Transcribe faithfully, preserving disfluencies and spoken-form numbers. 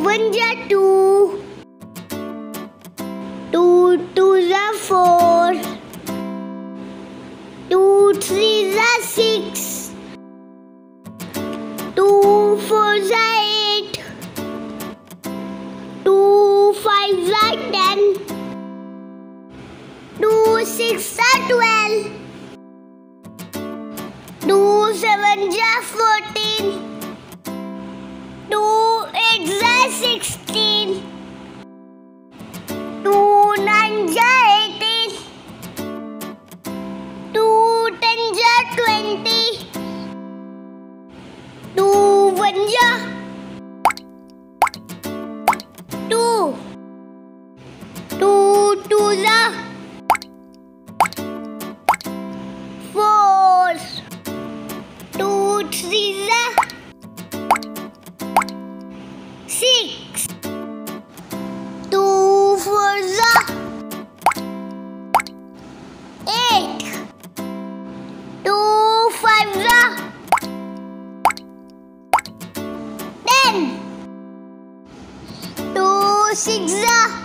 one ja two. Two two ja four. Two three ja six. Two four ja eight. Two five ja ten. Two six ja twelve. Two seven ja fourteen. Two eight ja sixteen. Two nine ja eighteen. Two ten ja twenty. Two one ja two. Two two ja four. Two three ja six. Two four ja eight. Two five ja ten. Two six ja